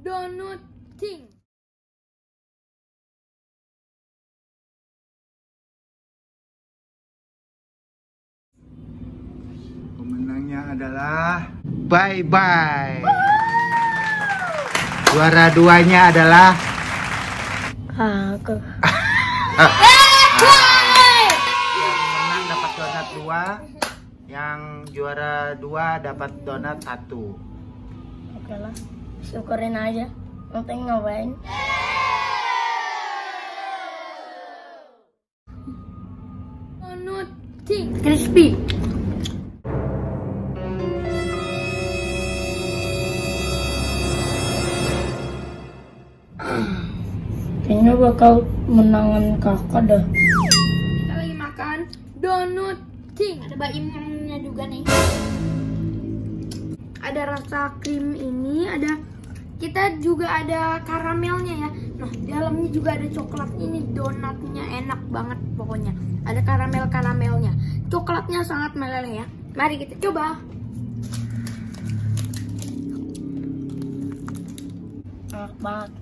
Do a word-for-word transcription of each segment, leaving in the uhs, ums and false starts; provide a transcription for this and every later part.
Donuting. Pemenangnya adalah Bye Bye. Juara duanya adalah aku. Yang menang dapat donat dua, yang juara dua dapat donat satu. Oke lah, syukurin aja. Nanti nyobain. Donuting. Crispy. Kayaknya bakal menangan kakak dah. Kita lagi makan donuting. Ada baimnya juga nih. Ada rasa krim ini, ada kita juga ada karamelnya ya. Nah, di dalamnya juga ada coklat. Ini donatnya enak banget pokoknya. Ada karamel-karamelnya. Coklatnya sangat meleleh ya. Mari kita coba. Enak banget.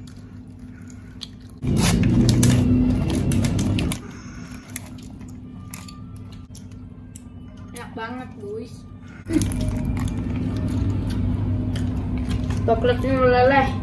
Enak banget, guys. Coklatnya meleleh.